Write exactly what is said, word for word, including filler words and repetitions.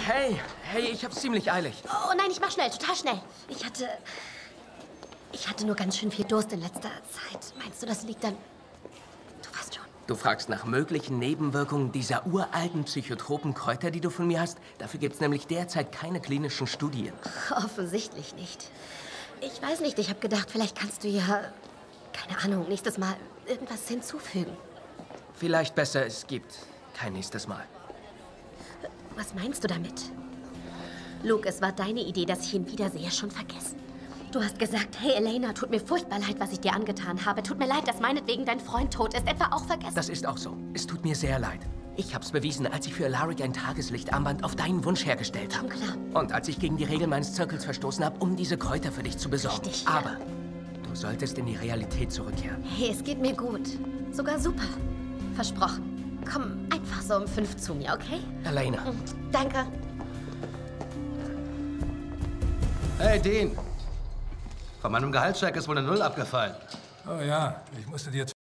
Hey, hey, ich hab's ziemlich eilig. Oh nein, ich mach schnell, total schnell. Ich hatte... Ich hatte nur ganz schön viel Durst in letzter Zeit. Meinst du, das liegt an... Du weißt schon. Du fragst nach möglichen Nebenwirkungen dieser uralten psychotropen Kräuter, die du von mir hast? Dafür gibt's nämlich derzeit keine klinischen Studien. Offensichtlich nicht. Ich weiß nicht, ich habe gedacht, vielleicht kannst du ja... Keine Ahnung, nächstes Mal irgendwas hinzufügen. Vielleicht besser, es gibt kein nächstes Mal. Was meinst du damit? Luke, es war deine Idee, dass ich ihn wiedersehe, schon vergessen. Du hast gesagt, hey Elena, tut mir furchtbar leid, was ich dir angetan habe. Tut mir leid, dass meinetwegen dein Freund tot ist. Etwa auch vergessen? Das ist auch so. Es tut mir sehr leid. Ich hab's bewiesen, als ich für Alaric ein Tageslichtarmband auf deinen Wunsch hergestellt habe. Schon klar. Und als ich gegen die Regeln meines Zirkels verstoßen habe, um diese Kräuter für dich zu besorgen. Richtig, ja. Aber du solltest in die Realität zurückkehren. Hey, es geht mir gut. Sogar super. Versprochen. Komm einfach so um fünf zu mir, okay? Elena. Mhm. Danke. Hey, Dean. Von meinem Gehaltscheck ist wohl eine Null abgefallen. Oh ja, ich musste dir